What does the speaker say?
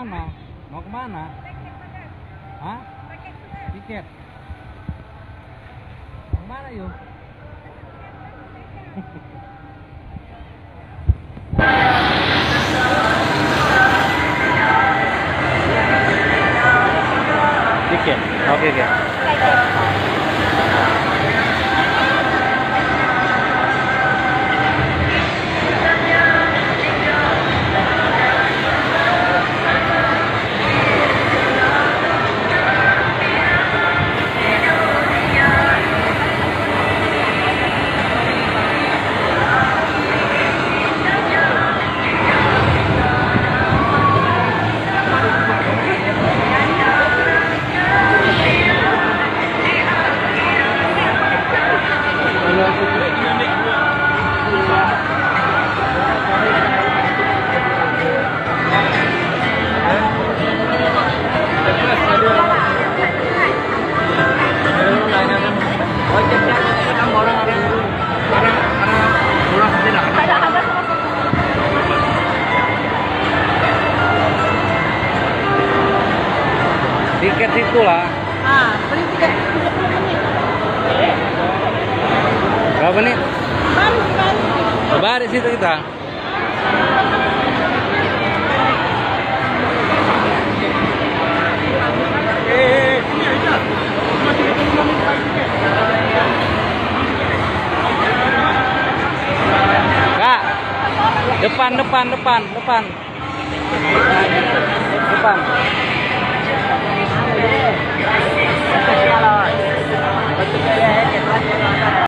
kemana? Mau kemana? Hah? Tiket. Mau kemana yuk? Tiket. Oke, oke. Tiket situ lah. Beli 30 menit. Berapa menit? Baru. Baru situ kita. Kak, depan.